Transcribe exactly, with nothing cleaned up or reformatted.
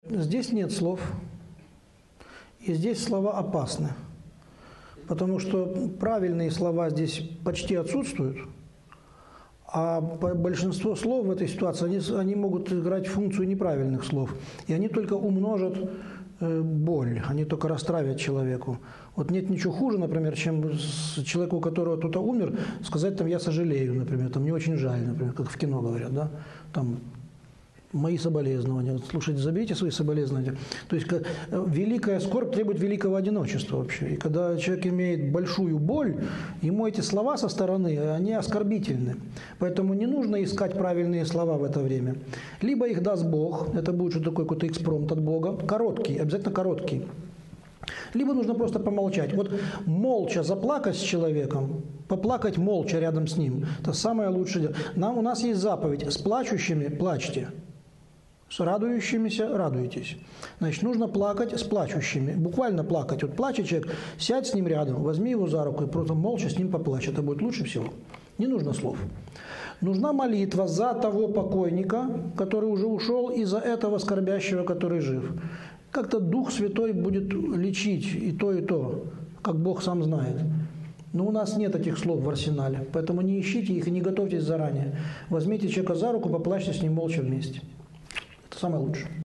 Здесь нет слов, и здесь слова опасны, потому что правильные слова здесь почти отсутствуют, а большинство слов в этой ситуации, они, они могут играть функцию неправильных слов, и они только умножат э, боль, они только растравят человеку. Вот нет ничего хуже, например, чем человеку, у которого кто-то умер, сказать там «я сожалею», например, там «мне очень жаль», например, как в кино говорят, да, там «мои соболезнования». Слушайте, заберите свои соболезнования. То есть великая скорбь требует великого одиночества вообще. И когда человек имеет большую боль, ему эти слова со стороны, они оскорбительны. Поэтому не нужно искать правильные слова в это время. Либо их даст Бог, это будет что такое какой-то экспромт от Бога, короткий, обязательно короткий. Либо нужно просто помолчать. Вот молча заплакать с человеком, поплакать молча рядом с ним, это самое лучшее дело. Нам, у нас есть заповедь: с плачущими плачьте. С радующимися радуйтесь. Значит, нужно плакать с плачущими. Буквально плакать. Вот плачет человек, сядь с ним рядом, возьми его за руку и просто молча с ним поплачь. Это будет лучше всего. Не нужно слов. Нужна молитва за того покойника, который уже ушел, и за этого скорбящего, который жив. Как-то Дух Святой будет лечить и то, и то, как Бог сам знает. Но у нас нет этих слов в арсенале, поэтому не ищите их и не готовьтесь заранее. Возьмите человека за руку, поплачьте с ним молча вместе. Это самое лучшее.